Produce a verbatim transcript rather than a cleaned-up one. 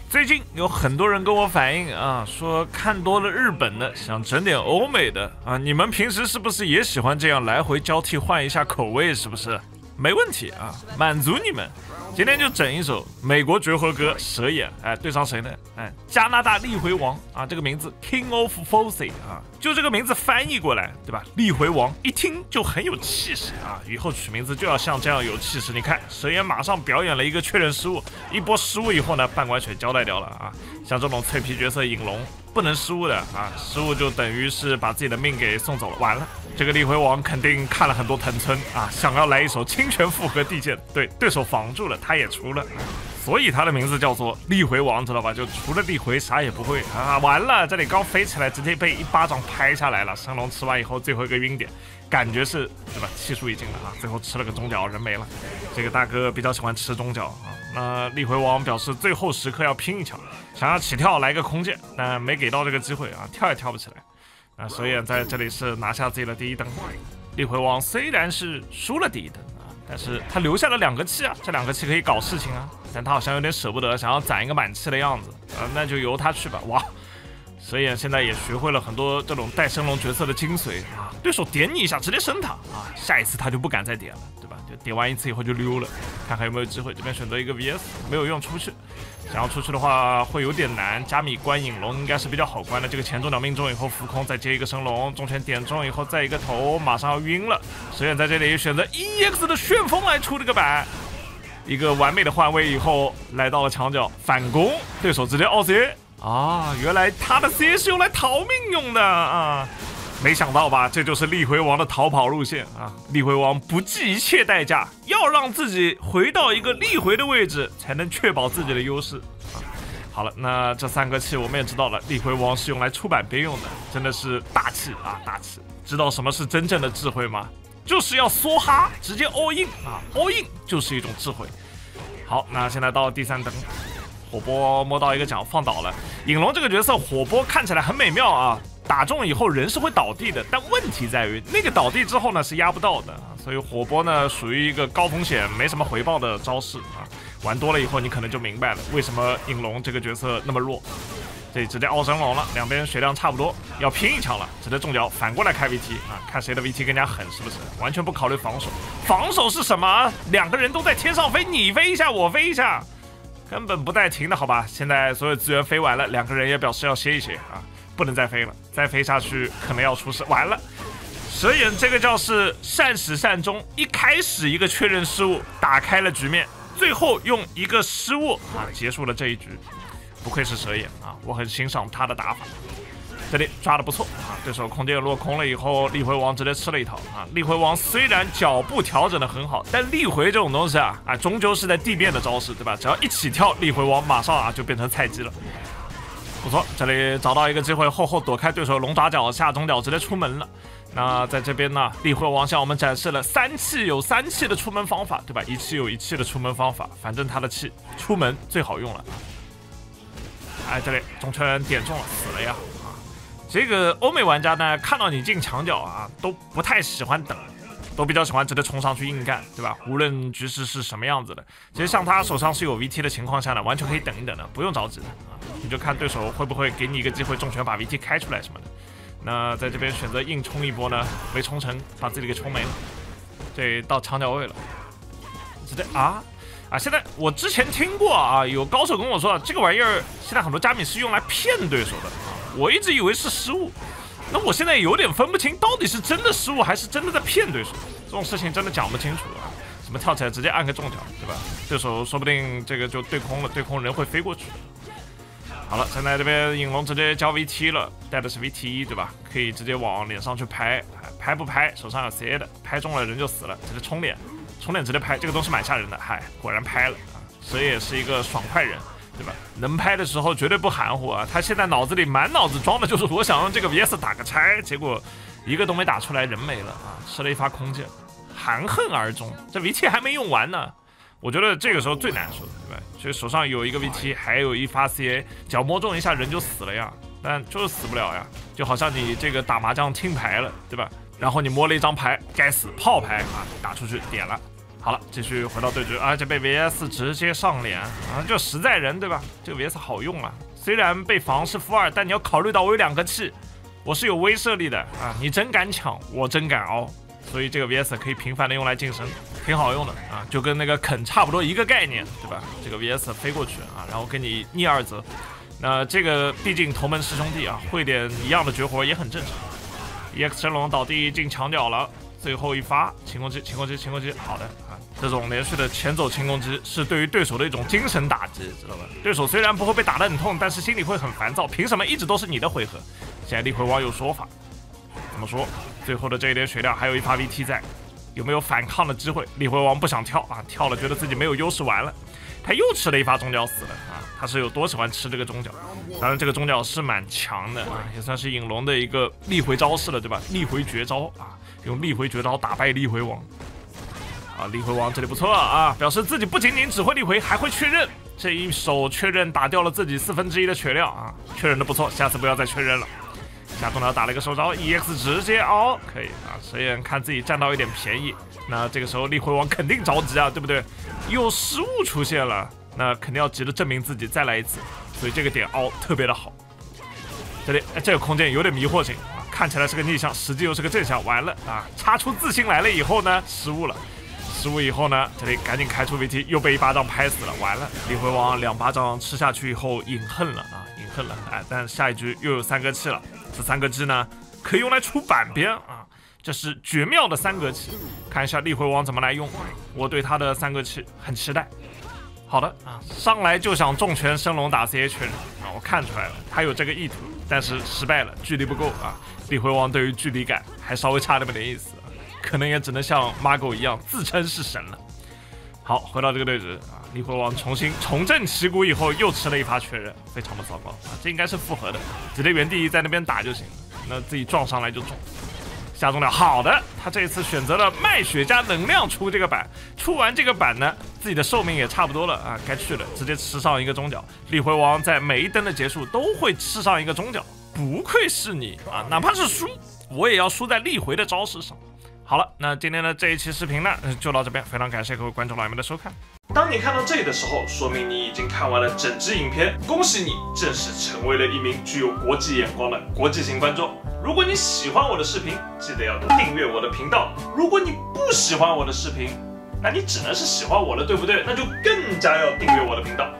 最近有很多人跟我反映啊，说看多了日本的，想整点欧美的啊。你们平时是不是也喜欢这样来回交替换一下口味？是不是？没问题啊，满足你们。今天就整一首美国绝活歌《蛇眼》，哎，对上谁呢？哎，加拿大力回王啊，这个名字 King of Fosse 啊，就这个名字翻译过来，对吧？力回王一听就很有气势啊，以后取名字就要像这样有气势。你看，蛇眼马上表演了一个确认失误，一波失误以后呢，半管水交代掉了啊。像这种脆皮角色影龙不能失误的啊，失误就等于是把自己的命给送走了，完了。这个力回王肯定看了很多藤村啊，想要来一手清泉复合地剑，对对手防住了，他也出了，所以他的名字叫做力回王，知道吧？就除了力回啥也不会啊！完了，这里刚飞起来，直接被一巴掌拍下来了。升龙吃完以后，最后一个晕点，感觉是对吧？气数已尽了啊，最后吃了个中脚，人没了。这个大哥比较喜欢吃中脚啊。那力回王表示最后时刻要拼一枪，想要起跳来个空剑，但没给到这个机会啊，跳也跳不起来。啊，蛇眼在这里是拿下自己的第一灯。力回王虽然是输了第一灯啊，但是他留下了两个气啊，这两个气可以搞事情啊。但他好像有点舍不得，想要攒一个满气的样子啊，那就由他去吧。哇，蛇眼现在也学会了很多这种带升龙角色的精髓啊，对手点你一下直接升他啊，下一次他就不敢再点了，对吧？就点完一次以后就溜了，看看有没有机会。这边选择一个 V S 没有用出去。想要出去的话会有点难，加米关影龙应该是比较好关的。这个前中两命中以后浮空，再接一个升龙，中拳点中以后再一个头，马上要晕了。蛇眼在这里选择 E X 的旋风来出这个板，一个完美的换位以后来到了墙角反攻，对手直接奥 C 啊，原来他的 C 是用来逃命用的啊！没想到吧，这就是力回王的逃跑路线啊！力回王不计一切代价，要让自己回到一个力回的位置，才能确保自己的优势啊！好了，那这三个气我们也知道了，力回王是用来出版边用的，真的是大气啊，大气！知道什么是真正的智慧吗？就是要梭哈，直接 all in 啊 ，all in 就是一种智慧。好，那现在到第三灯。火波摸到一个奖放倒了，影龙这个角色火波看起来很美妙啊，打中以后人是会倒地的，但问题在于那个倒地之后呢是压不到的，所以火波呢属于一个高风险没什么回报的招式啊，玩多了以后你可能就明白了为什么影龙这个角色那么弱。这里直接奥升龙了，两边血量差不多，要拼一枪了，直接中脚反过来开 V T 啊，看谁的 V T 更加狠，是不是？完全不考虑防守，防守是什么？两个人都在天上飞，你飞一下我飞一下，根本不带停的好吧？现在所有资源飞完了，两个人也表示要歇一歇啊，不能再飞了，再飞下去可能要出事。完了，蛇眼这个叫是善始善终，一开始一个确认失误打开了局面，最后用一个失误啊结束了这一局。不愧是蛇眼啊，我很欣赏他的打法。这里抓的不错啊，对手空间落空了以后，力回王直接吃了一套啊。力回王虽然脚步调整的很好，但力回这种东西啊，啊终究是在地面的招式，对吧？只要一起跳，力回王马上啊就变成菜鸡了。不错，这里找到一个机会，后后躲开对手龙爪脚，下中脚直接出门了。那在这边呢，力回王向我们展示了三气有三气的出门方法，对吧？一气有一气的出门方法，反正他的气出门最好用了。哎，这里中拳点中了，死了呀！啊，这个欧美玩家呢，看到你进墙角啊，都不太喜欢等，都比较喜欢直接冲上去硬干，对吧？无论局势是什么样子的，其实像他手上是有 V T 的情况下呢，完全可以等一等的，不用着急的啊。你就看对手会不会给你一个机会中拳把 V T 开出来什么的。那在这边选择硬冲一波呢，没冲成，把自己给冲没了。这到墙角位了，直接啊！啊，现在我之前听过啊，有高手跟我说，这个玩意儿现在很多加米是用来骗对手的啊，我一直以为是失误，那我现在有点分不清到底是真的失误还是真的在骗对手，这种事情真的讲不清楚啊。什么跳起来直接按个中脚，对吧？对手说不定这个就对空了，对空人会飞过去。好了，现在这边影龙直接交 V T 了，带的是 V T 一，对吧？可以直接往脸上去拍，拍不拍手上有 C A 的，拍中了人就死了，直接冲脸。冲脸直接拍，这个东西蛮吓人的，嗨，果然拍了啊！蛇也是一个爽快人，对吧？能拍的时候绝对不含糊啊！他现在脑子里满脑子装的就是我想用这个 V S 打个拆，结果一个都没打出来，人没了啊！吃了一发空剑，含恨而终。这 V T 还没用完呢，我觉得这个时候最难受的，对吧？所以手上有一个 V T， 还有一发 C A， 脚摸中一下人就死了呀，但就是死不了呀，就好像你这个打麻将听牌了，对吧？然后你摸了一张牌，该死炮牌啊，打出去点了。 好了，继续回到对局，而且被 V S 直接上脸啊，就实在人对吧？这个 V S 好用啊，虽然被防是负二，但你要考虑到我有两个气，我是有威慑力的啊！你真敢抢，我真敢凹，所以这个 V S 可以频繁的用来晋升，挺好用的啊，就跟那个啃差不多一个概念，对吧？这个 V S 飞过去啊，然后给你逆二则，那这个毕竟同门师兄弟啊，会点一样的绝活也很正常。E X 神龙倒地进墙角了。最后一发轻攻击，轻攻击，轻攻击，好的啊！这种连续的前走轻攻击是对于对手的一种精神打击，知道吧？对手虽然不会被打得很痛，但是心里会很烦躁。凭什么一直都是你的回合？现在力回王有说法，怎么说？最后的这一点血量还有一发 V T 在，有没有反抗的机会？力回王不想跳啊，跳了觉得自己没有优势，完了，他又吃了一发中脚死了啊！他是有多喜欢吃这个中脚？当然，这个中脚是蛮强的啊，也算是影龙的一个力回招式了，对吧？力回绝招啊！用力回绝招打败力回王，啊，力回王这里不错啊，表示自己不仅仅只会力回，还会确认。这一手确认打掉了自己四分之一的血量啊，确认的不错，下次不要再确认了。下中鸟打了一个收招 ，E X 直接凹，可以啊，谁也看自己占到一点便宜。那这个时候力回王肯定着急啊，对不对？有失误出现了，那肯定要急着证明自己，再来一次。所以这个点凹特别的好。这里这个空间有点迷惑性。看起来是个逆向，实际又是个正向，完了啊！擦出自信来了以后呢，失误了，失误以后呢，这里赶紧开出 V T， 又被一巴掌拍死了，完了！力回王两巴掌吃下去以后隐恨了啊，隐恨了，哎，但下一局又有三格气了，这三格气呢可以用来出板边啊，这是绝妙的三格气，看一下力回王怎么来用，我对他的三格气很期待。好的啊，上来就想重拳升龙打 C H 人啊，我看出来了，他有这个意图，但是失败了，距离不够啊。力回王对于距离感还稍微差那么点意思，可能也只能像 Margo 一样自称是神了。好，回到这个对局啊，力回王重新重振旗鼓以后，又吃了一发确认，非常的糟糕啊，这应该是复合的，直接原地在那边打就行了，那自己撞上来就中。下中了，好的，他这一次选择了卖血加能量出这个板，出完这个板呢，自己的寿命也差不多了啊，该去了，直接吃上一个中脚。力回王在每一灯的结束都会吃上一个中脚，不愧是你啊，哪怕是输，我也要输在力回的招式上。好了，那今天的这一期视频呢，就到这边，非常感谢各位观众老爷们的收看。当你看到这里的时候，说明你已经看完了整支影片，恭喜你正式成为了一名具有国际眼光的国际型观众。如果你喜欢我的视频，记得要订阅我的频道。如果你不喜欢我的视频，那你只能是喜欢我了，对不对？那就更加要订阅我的频道。